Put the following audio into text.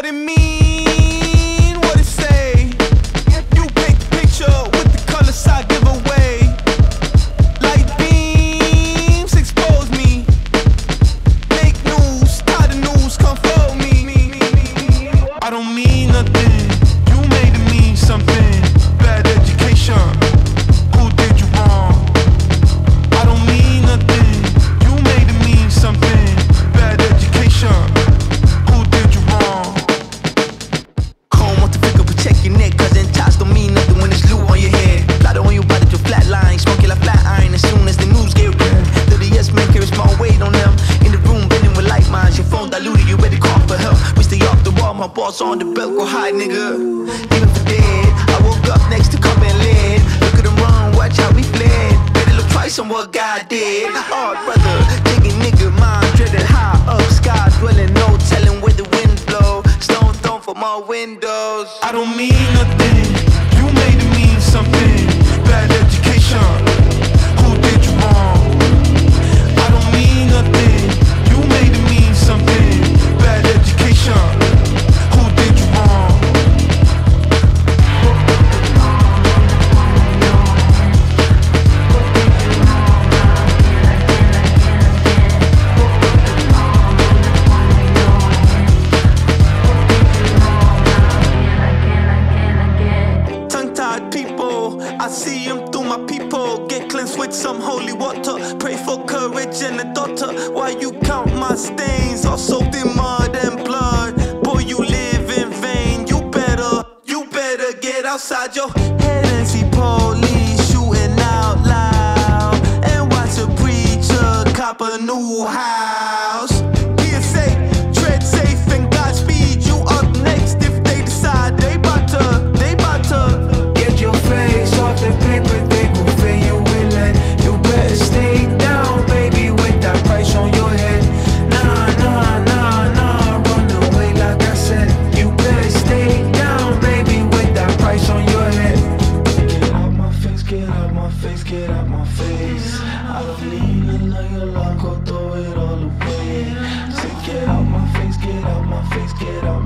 what it mean, what it say. You paint the picture with the colors I give away. Light beams expose me. Make news, tie the news, come for me. I don't mean nothing, you made it mean something. Bad education, who did you wrong? I don't mean nothing, you made it mean something. Bad education, who did you wrong? Home want to pick up and check your neck, cause then ties don't mean nothing when it's loot on your head. Ladder on your body to flat line, smoking like flat iron as soon as the news get real. The yes men carry small weight on them. In the room bending with light minds, your phone diluted, you ready to call for help. We stay off the wall, my boss on the belt, go hide nigga. Even for dead, I woke up next to come and lid. Look at them run, watch how we fled. Better look twice on what God did. Oh brother, digging nigga mind, dreaded high up, sky dwelling, no telling where the wind blow. Stone thrown from our windows. I don't mean nothing, you made it mean something. Bad education, who did you wrong? I don't mean nothing, you made it mean something. Bad education, who did you wrong? Tongue-tied people, I see them through my people. Get cleansed with some holy water. Pray for courage and a daughter. Why you count my stains, all soaked in mud and blood? Boy, you live in vain. You better get outside your head and see police shooting out loud. And watch a preacher cop a new house. Be safe, tread safe, and Godspeed. You up next if they decide they bout to Get your face off the paper, they gon' fill you with lead. You better stay down, baby, with that price on your head. Nah, run away like I said. You better stay down, baby, with that price on your head. Get out my face, get out my face, get out my face. I don't need another lock, go throw it all away. Say get out my face, get out my face, get out